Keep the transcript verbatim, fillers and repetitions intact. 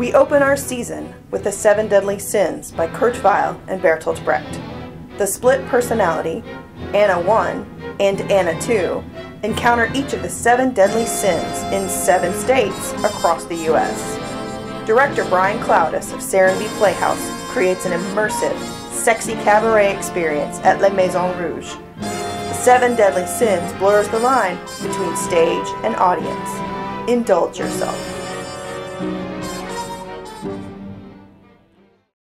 We open our season with The Seven Deadly Sins by Kurt Weill and Bertolt Brecht. The split personality, Anna one and Anna two, encounter each of the seven deadly sins in seven states across the U S Director Brian Cloudis of Serenbe Playhouse creates an immersive, sexy cabaret experience at La Maison Rouge. The Seven Deadly Sins blurs the line between stage and audience. Indulge yourself.